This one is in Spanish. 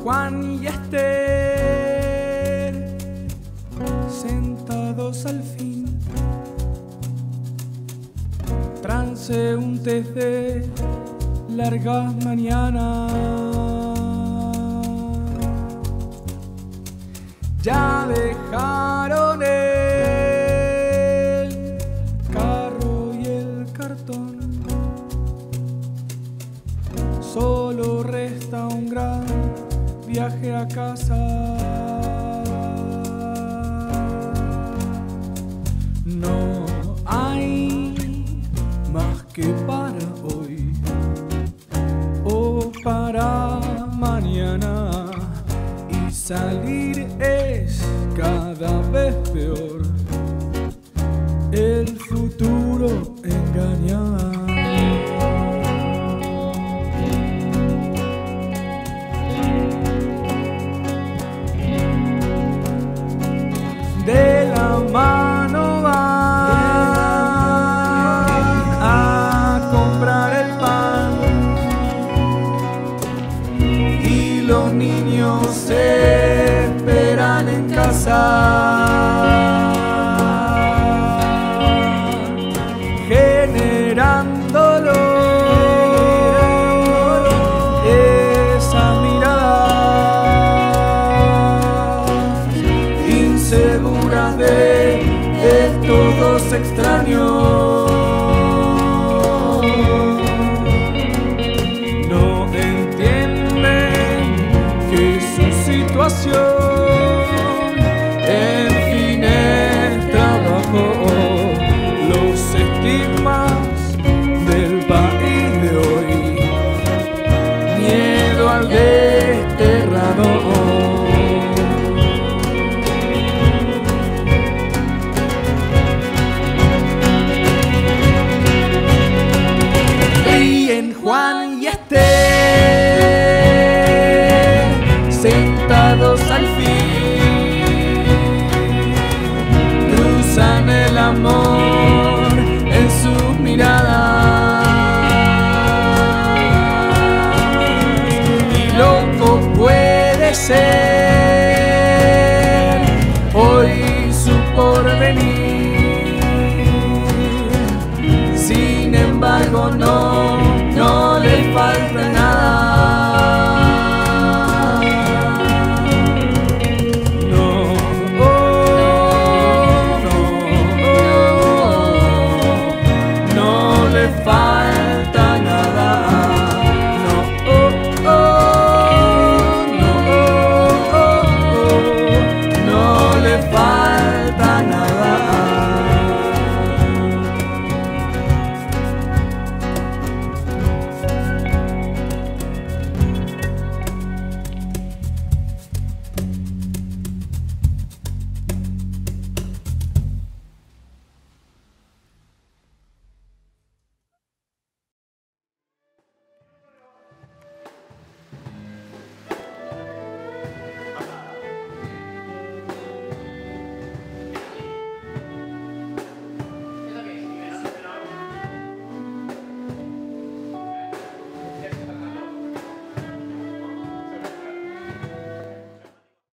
Juan y Esther, sentados al fin, transeúntes de largas mañanas, ya dejaron el carro y el cartón, solo resta un gran viaje a casa. No hay más que para hoy o para mañana, y salir es cada vez peor, el futuro engaña. De la mano van a comprar el pan y los niños se esperan en casa, generándolo esas miradas inseguras de estos dos extraños. No entienden que su situación en fin es trabajo. Los estigmas del país de hoy, miedo al desterrador. Juan y Esther, sentados al fin, cruzan el amor en sus miradas, y loco puede ser hoy su porvenir. Sin embargo no